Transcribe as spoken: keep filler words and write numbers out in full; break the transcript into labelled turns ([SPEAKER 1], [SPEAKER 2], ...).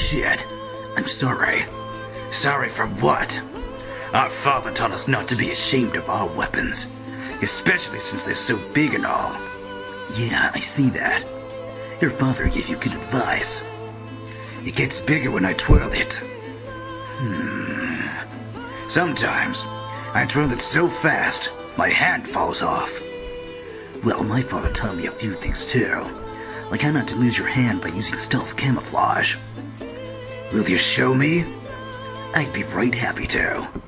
[SPEAKER 1] shit. I'm sorry. Sorry for what? Our father taught us not to be ashamed of our weapons, especially since they're so big and all. Yeah, I see that. Your father gave you good advice. It gets bigger when I twirl it. Hmm. Sometimes, I twirl it so fast, my hand falls off. Well, my father taught me a few things too, like how not to lose your hand by using stealth camouflage. Will you show me? I'd be right happy to.